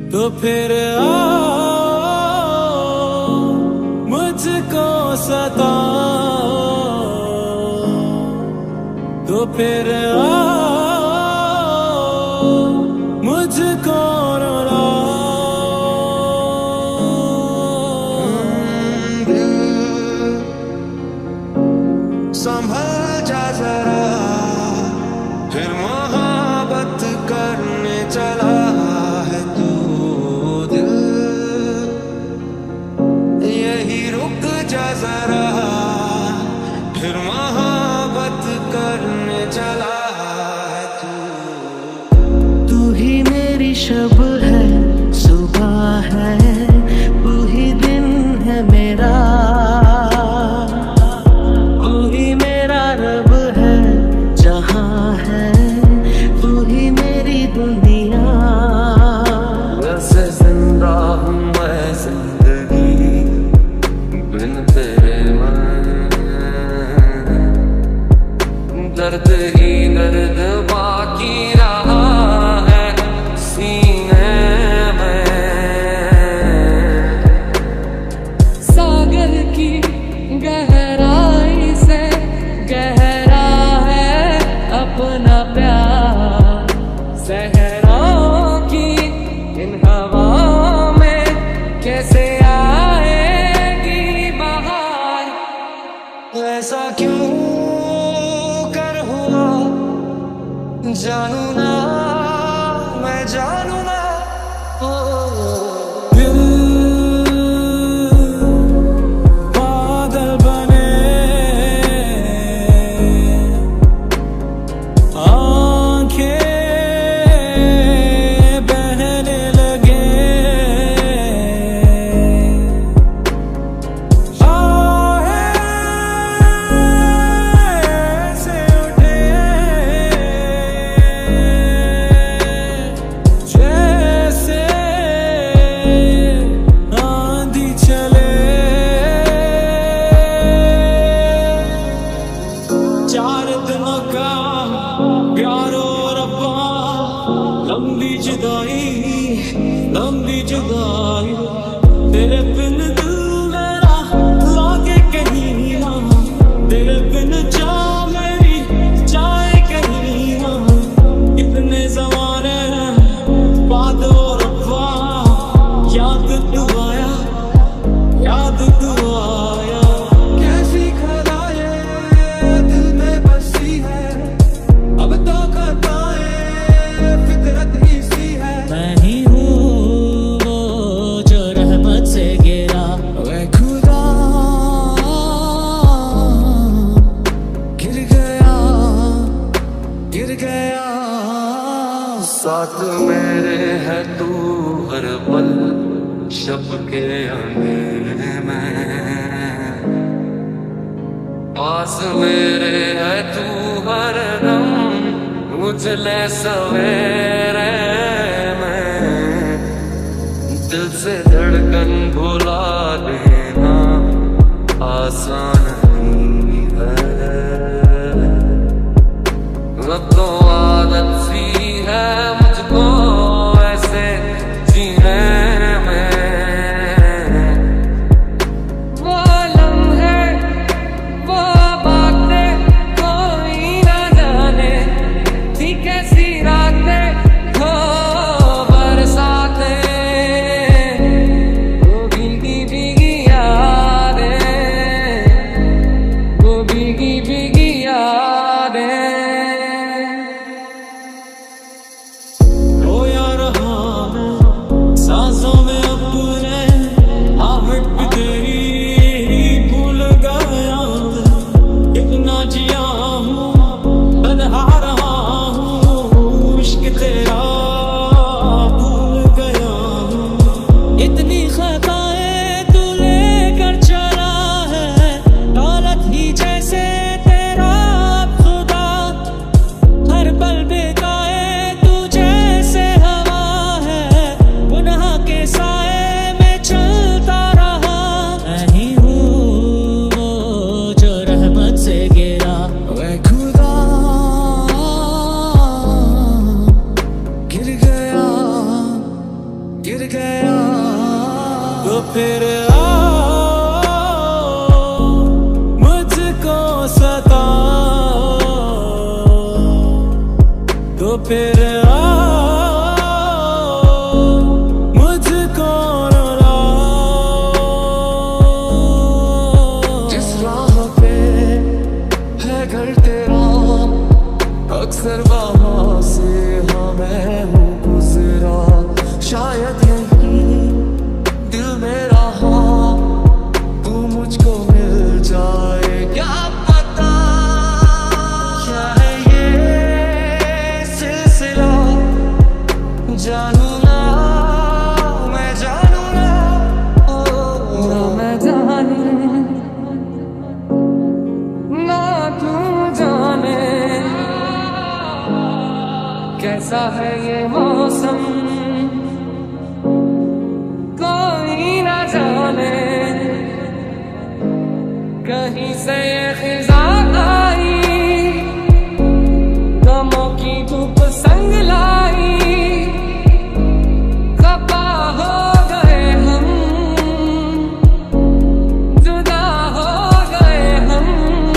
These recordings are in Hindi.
तो फिर आओ मुझको सताओ, तो फिर आओ मुझको संभल जा जरा, फिर मोहब्बत करने चला है तू दिल, यही रुक जा जरा, फिर मोहब्बत करने चला है तू ही मेरी शब है, सुबह है, तू ही दिन है मेरा, दर्द ही दर्द बाकी रहा है सीने में। सागर की गहराई से गहरा है अपना प्यार, सहराओं की इन हवाओं में कैसे आएगी बहार। ऐसा क्यों जानू ना, मैं जानू ना, दिल पागल बने, आंखें बहने लगे, लंबी जुदाई, लंबी जुदाई, तेरे बिन दिल मेरा लागे कहीं ना, तेरे बिन जा मेरी जाए कहीं ना। इतने ज़माने बाद वो रब्बा याद तू आया, याद तू आया। कैसी खलाए दिल में बसी है, अब तो खताएं फितरत ही सी है। मैं ही हूँ वो जो रहमत से गिरा, वे खुदा गिर गया, गिर गया। साथ मेरे है तू हर पल शब के अंधेरे में, पास मेरे है तू हर दम उजले सवेरे में। दिल से धड़कन भुला देना आसान नहीं है, अब तो आदत सी है मुझको ऐसे जीने में। वो लम्हे वो बातें कोई ना जाने, थी कैसी रातें फिर आओ मुझको रुलाओ। जिस राह पे है घर तेरा अक्सर वहाँ से हाँ मैं हूँ गुजरा। शायद यही दिल मेरा हाँ तू मुझको मिल जाए। क्या पता क्या है ये सिलसिला, जानू ना मैं जानू ना, ना मैं जानू ना तू जाने कैसा है ये मौसम, कोई ना जाने कहीं से ये खिज़ा आई, गमों की धूप संग लाई। खफा हो गए हम, जुदा हो गए हम।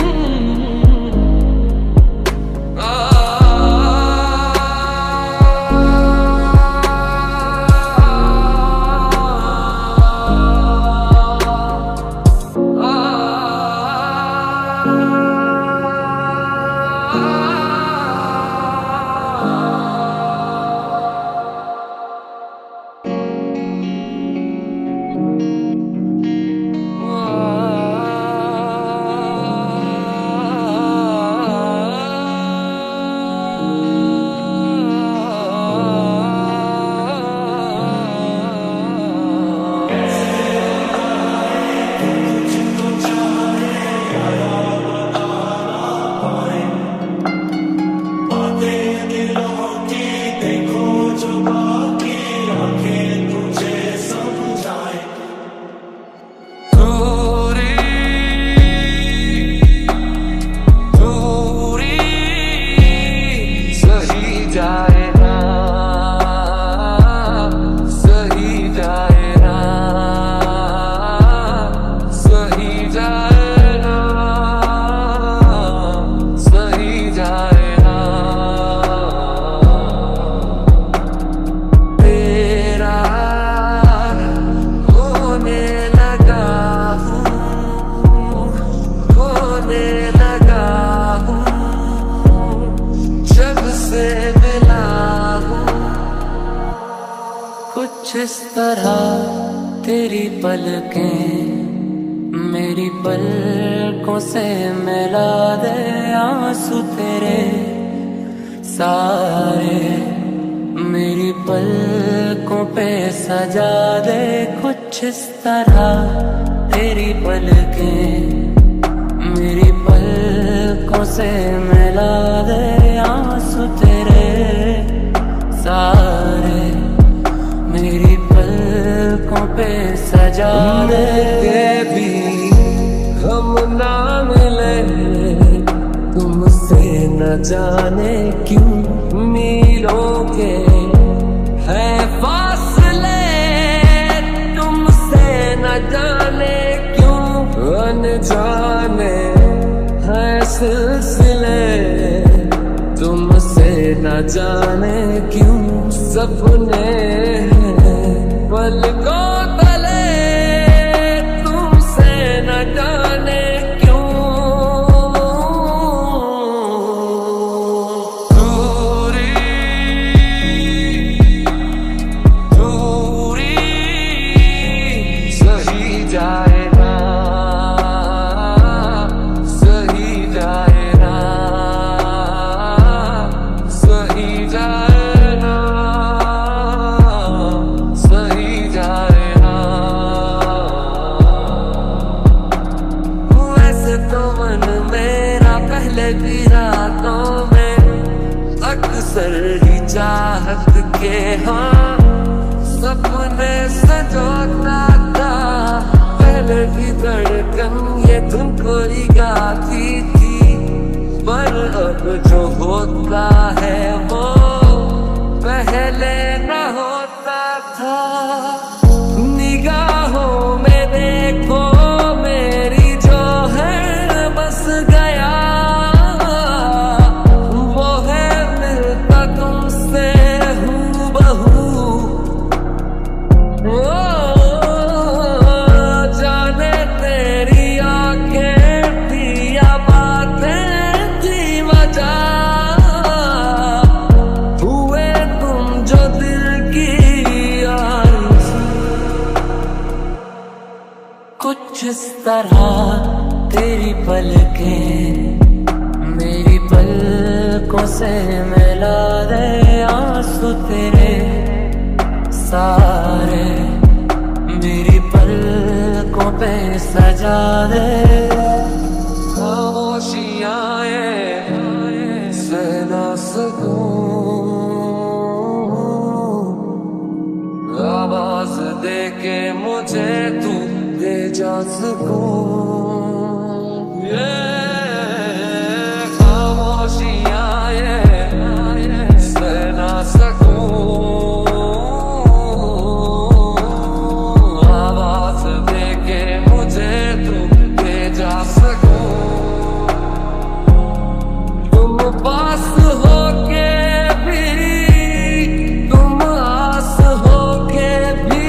कुछ इस तरह तेरी पलकें मेरी पलकों से मिला दे, आंसू तेरे सारे मेरी पलकों पे सजा दे। कुछ इस तरह तेरी पलकें मेरी पलकों से मिला दे, आंसू तेरे सारे मेरी पलकों पे सजा दे। भी हम ना मिले तुमसे न जाने क्यों, मीलों के है फासले तुमसे न जाने क्यों, अनजाने है सिलसिले तुमसे न जाने क्यों। सपने पलकों तले तुमसे न जाने क्यों, दूरी दूरी सही जाए ना, सही जाए ना, सही जाए ना, सही जाए ना। वैसे तो मन मेरा पहले भी रातों में अक्सर ही चाहत के हाँ सपने सजोता था। पहले भी धड़कन ये धुन कोई गाती थी, पर अब जो होता है वो पहले न होता था। निगाहों में देखो मेरी जो है बस गया, वो है मिलता तुम जिस तरह तेरी पलकें मेरी पलकों से मिला दे, आंसू तेरे सारे मेरी पलकों पे सजा दे। खामोशियाँ सह ना सकूं, आवाज दे के मुझे तू दे जा सकूं। खामोशियाँ सह ना सकूं, आवाज दे के मुझे तू दे जा सकूं। तुम पास होके भी, तुम आस होके भी,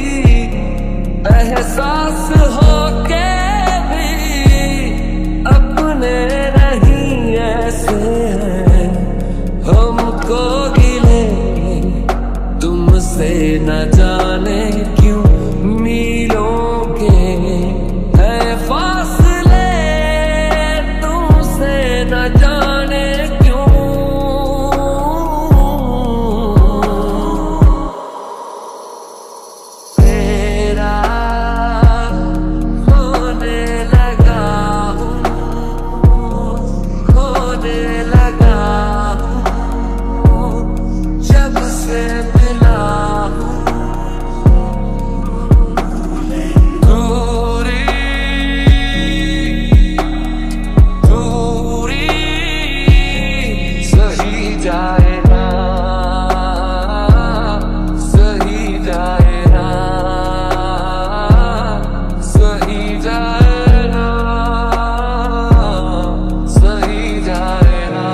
एहसास होके भी अपने नहीं ऐसे हैं हमको गिले तुमसे न जाने क्यों मीलों के है फासले, तुमसे न जाने क्यों। तेरा खोने लगा हूँ, खोने लगा हूँ, जब से मिला हूँ। दूरी दूरी सही जाए ना, सही जाए ना, सही जाए ना, सही जाए ना।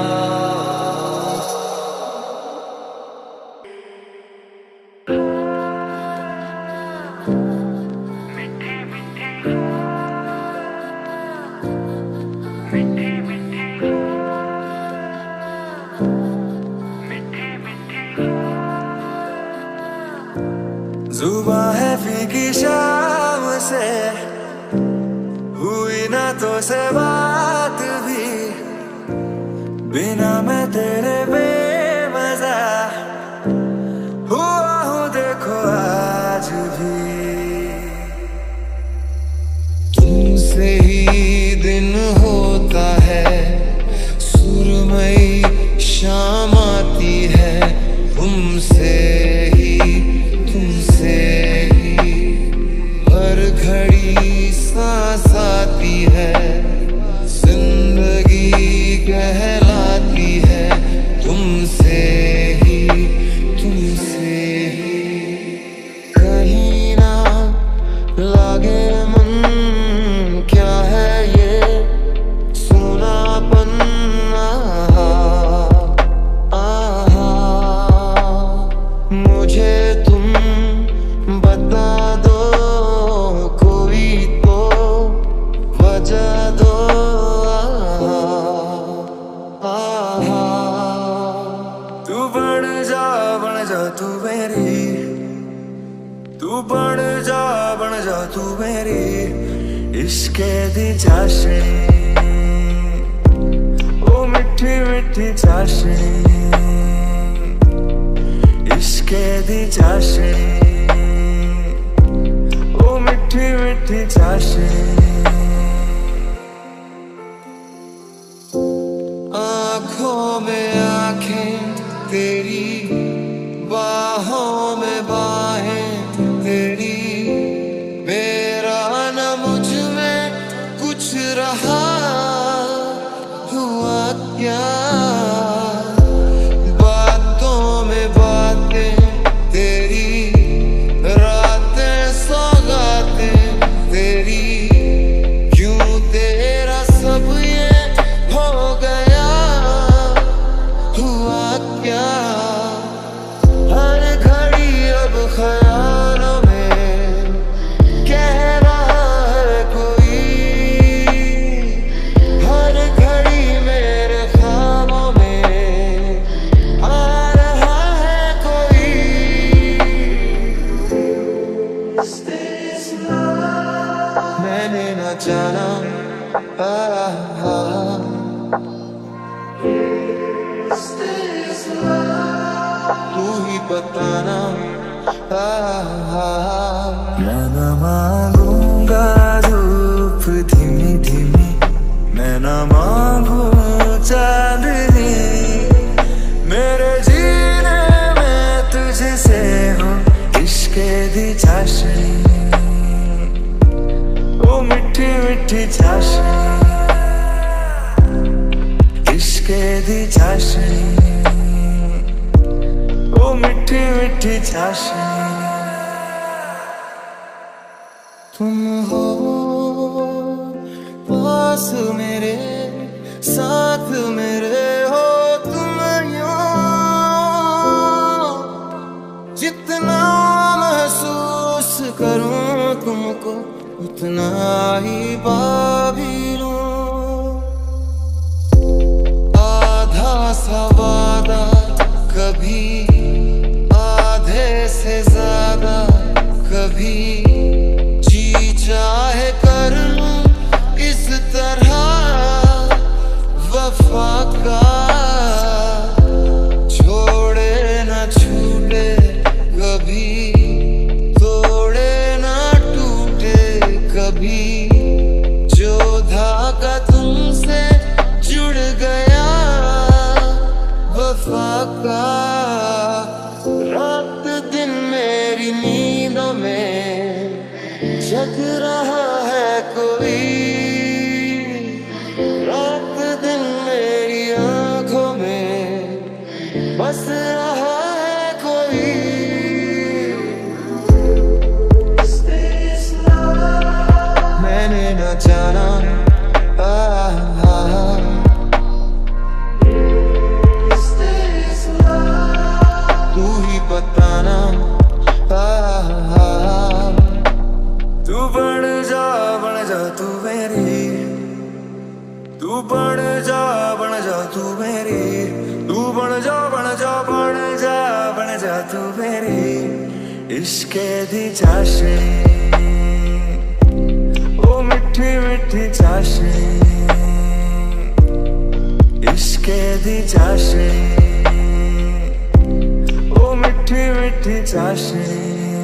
जुबां है फीकी शाम से, हुई ना तो से बात भी, बिना मैं तेरे बेमज़ा हुआ हूँ देखो आज भी। तुमसे ही दिन होता है, सुरमई शाम आती है, तुमसे हर घड़ी सांस आती है, जिंदगी कहलाती है, तुमसे ही, तुमसे ही। कहीं ना लागे मन, क्या है ये सुनापन, आहा, मुझे तुम बता दो, कोई तो वजह दो, आहा। तू बन जा तू मेरी, तू बन जा तू मेरी इश्क़े दी चाशनी, ओ मिठी मिठी चाशनी, इश्क़े दी चाशनी, ओ मिठी मिठी चाशनी। आँखों में आँखें तेरी, बाहों में बाहें तेरी, मेरा न मुझ में कुछ रहा, हुआ क्या बातों में बातें तेरी, रातें सौगातें तेरी, ही बताना। मैं न मांगूंगा धूप धीमी धीमी, मैं न मांगू चांदनी, मेरे जीने में तुझसे हो इश्क दी चाशनी, ओ मिठी मिठी चाशनी, इश्क दी चाशनी, ओ मिठी मिठी चाशनी। तुम हो पास मेरे, साथ मेरे हो तुम यूं, जितना महसूस करूं तुमको उतना ही पाभी लूं। आधा सा वादा कभी आधे से ज्यादा, कभी चाहे कर लूं इस तरह वफा का, छोड़े न छूटे कभी, तोड़े न टूटे कभी, जो धागा तुमसे जुड़ गया वफा का। रात दिन मेरी नींदों में जग रहा है कोई, रात दिन मेरी आंखों में बस रहा है कोई। मैंने न जाना तू ही बताना। तू बन जा तू मेरी, तू बन जा तू मेरी, तू बन जा तू मेरी इश्क दी चाशनी, ओ मिठी मिठी चाशनी, इश्क दी चाशनी, ओ मिठी मिठी चाशनी।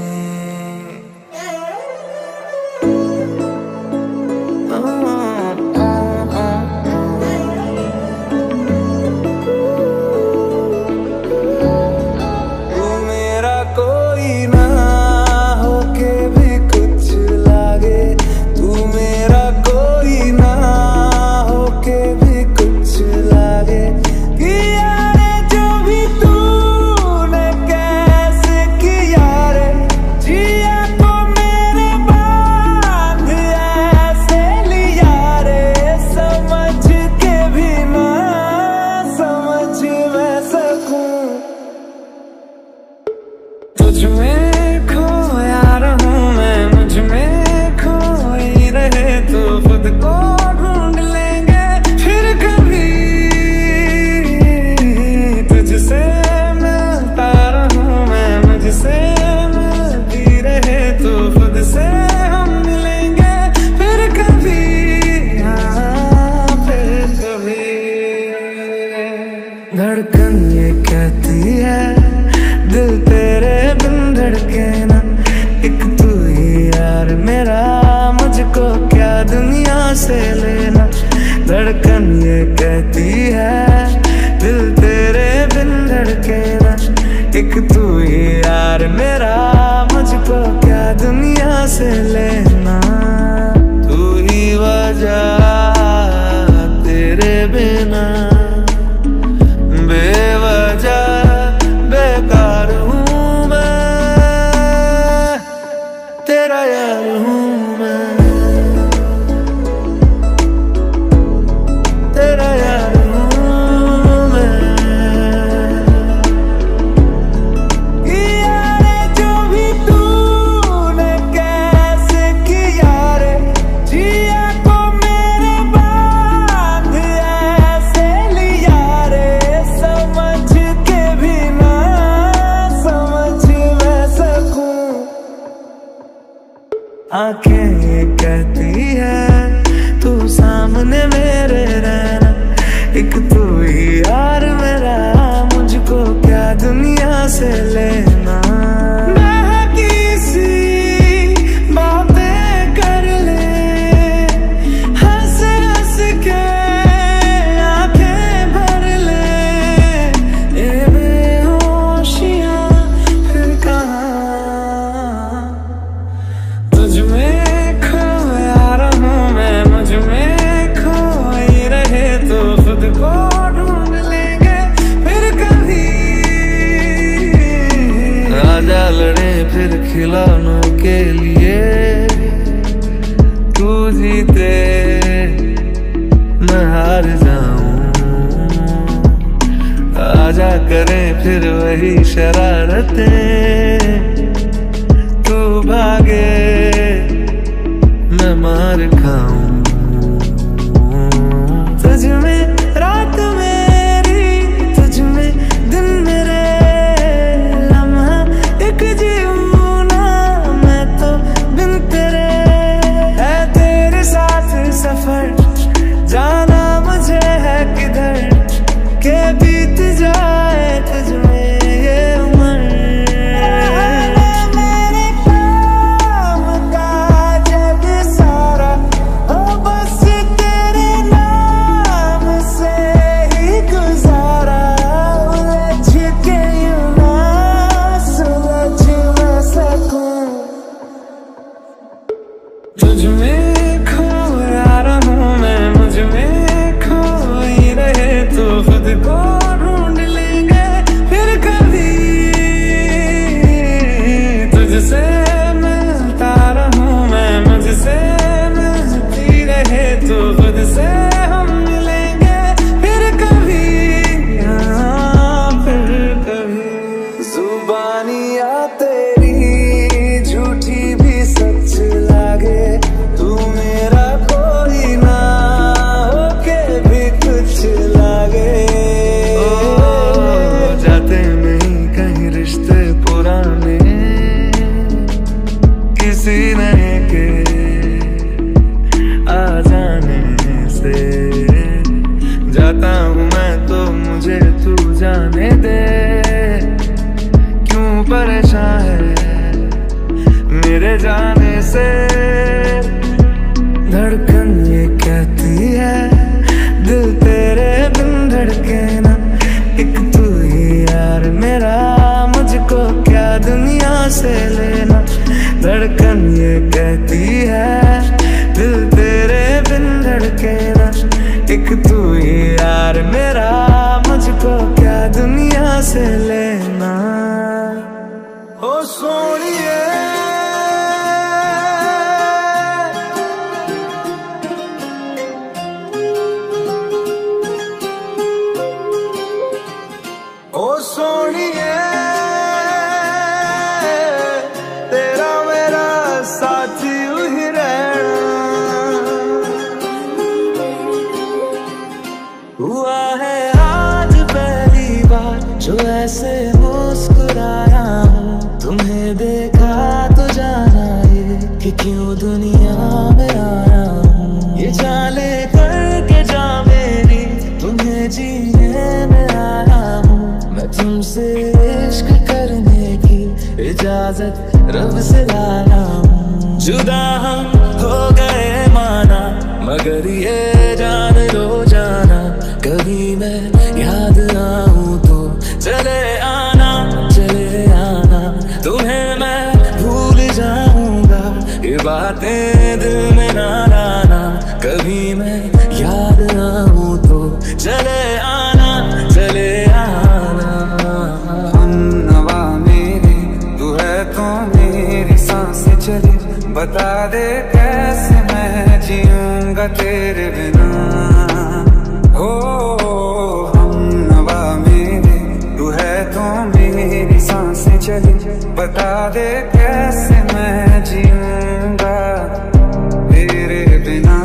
धड़कन ये कहती है दिल तेरे बिन धड़के ना, एक तू ही यार मेरा, मुझको क्या दुनिया से लेना। धड़कन ये कहती है दिल तेरे बिन धड़के ना, एक तू ही यार मेरा, मुझको क्या दुनिया से लेना। तू ही वजह तेरे बिना बेवजह बेकार हूँ मैं, तेरा यार हूँ मैं, तेरा यार हूँ मैं। यारे जो भी तूने कैसे किया रे, जिया को मेरे बांध ऐसे लिया रे, समझ के भी ना समझ मैं सकूं। आंखें ये कहती है तू सामने मेरे रहना, एक तू ही यार मेरा, मुझको क्या दुनिया से लेना। किसी बातें कर ले, हंस हंस के आंखें भर ले, ये बेहोशियां फिर कहाँ। तुझ में खोया रहूं मैं, मुझ में खोई रहे तो खुद को ढूंढ लेंगे फिर कभी। आजा लड़े फिर खिलौनों के लिए, तू जीते मैं हार जाऊं। आजा करें फिर वही शरारतें, तू भागे मैं मार खाऊं। तुझ में रात मेरी, तुझ में दिन मेरे, लम्हा एक जीऊं ना मैं तो बिन तेरे। है तेरे साथ सफर, जाना मुझे है किधर के बीत जाए तुझ में ये उम्र। मेरे काम का जग सारा हो बस तेरे नाम से ही गुजारा। उलझ के यूं ना सुलझ मैं सकूं, तुझ में खोया रहूं मैं, मुझ में खोई रहे तो खुद को ढूंढ लेंगे फिर कभी। तुझसे मिलता रहूं मैं, मुझसे मिलती रहे तो खुद से हम मिलेंगे फिर कभी। हाँ फिर कभी। जुबानियाँ तेरी झूठी भी सच लागे, तू मेरा कोई ना होके भी कुछ लागे। जाते नहीं कहीं रिश्ते पुराने, किसी नए के आ जाने से। जाता हूँ मैं तो मुझे तू जाने दे, क्यों परेशान है मेरे जाने से। धड़कन ये कहती है दिल तेरे बिन धड़के ना, एक तू ही यार मेरा, मुझको क्या दुनिया से लेना। धड़कन ये कहती है दिल तेरे बिन धड़के ना, एक तू ही यार मेरा, मुझको क्या दुनिया से लेना। ओ सोनिए ओ सोनिए, तेरा मेरा साथी ही रहना। हुआ है आज पहली बार जो ऐसे मुस्कुराया हूँ, तुम्हें देखा तो जाना ये कि क्यों दुनिया में आया हूँ। ये चाले करके जा मेरी, तुम्हें जीने में आया हूँ। मैं तुमसे इश्क करने की इजाजत रब से लाया हूँ। जुदा हम हो गए माना, मगर ये जान लो जाना, कभी मैं याद आऊं तो चले आना, चले आना। तुम्हें मैं भूल जाऊंगा, ये बातें दिल में ना लाना, कभी मैं याद आऊं तो चले आना, चले आना। नवा मेरी तू है तो मेरी सांसें चली, बता दे कैसे मैं जीऊंगा तेरे बिना। हो हम नवा मेरे तू है तो मेरी सांसें चली, बता दे कैसे मैं जीऊंगा तेरे बिना।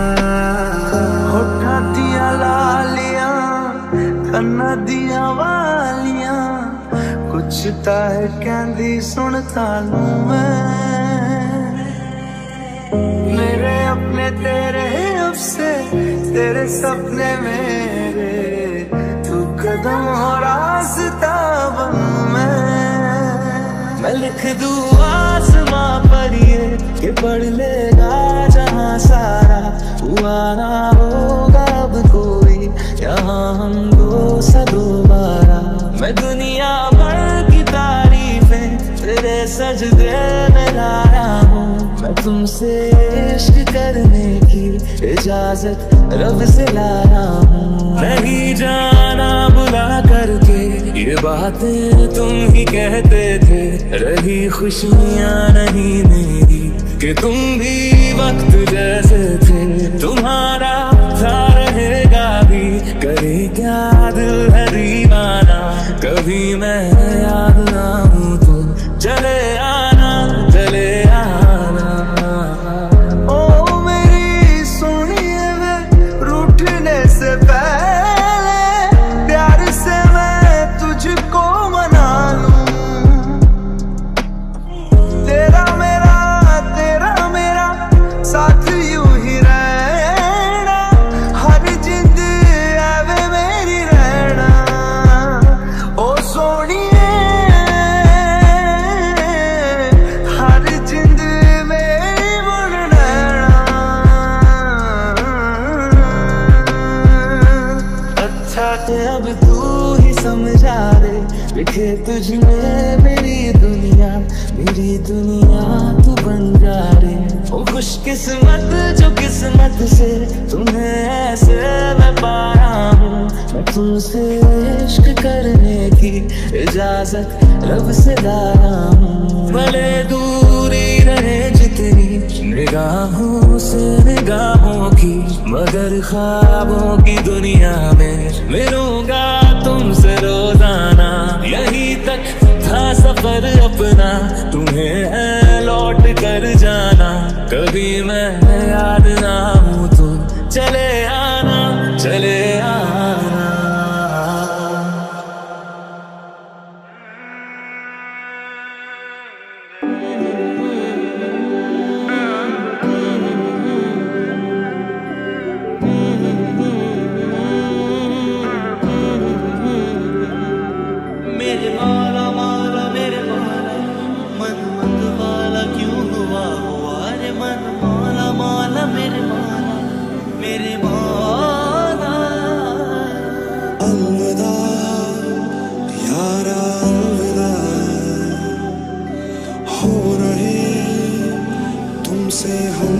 होठा दिया लालियां, कन्ना दिया वालियां, कुछ ताए कहंदी सुनता लूं मैं। मेरे अपने तेरे अफसे, तेरे सपने मेरे, तू कदम हो रास्ता बनूं मैं लिख दूं आसमां पर ये कि पढ़ लेगा जहां सारा, हुआ ना होगा अब कोई यहाँ हम दो सा दोबारा। मैं दुनिया भर की तारीफें तेरे सजदे में लाया हूँ, मैं तुमसे इश्क करने की इजाजत रब से लाया हूँ। नहीं जाना बुला करके ये बातें तुम ही कहते थे, रही खुशियाँ नहीं मेरी कि तुम भी वक्त जैसे थे। तुम्हारा था रहेगा भी, करे क्या दिल है दीवाना, कभी मैं याद ना हूँ तो चले आना चले आना। ओ मेरी सोनिए वे रूठने से पहले प्यार से मैं तुझको मना लूं, तेरा मेरा साथ यूं ही रहना, हर जिंद आवे मेरी रहना। ओ सोनिए हर जिंद मेरी बन रहना। अच्छा कि अब तू ही समझा दे, लिखे तुझमें मेरी दुनिया तू बन जा रे। ओ खुशकिस्मत जो किस्मत से तुम्हें ऐसे मैं पाया हूँ, मैं तुमसे इश्क करने की इजाजत रब से लाया हूँ। भले दूरी रहे जितनी निगाहों से निगाहों की, मगर ख्वाबों की दुनिया में मिलूंगा तुमसे रोजाना। यहीं तक था सफर अपना, तुम्हें है लौट कर जाना, कभी मैं याद ना हूँ तो चले आना चले आना। मेरे मौला मौला मेरे मौला, मन मत वाला क्यों हुआ रे मन, मौला मौला मेरे मौला मेरे मौला। अलविदा यारा अलविदा, हो रहे तुमसे हम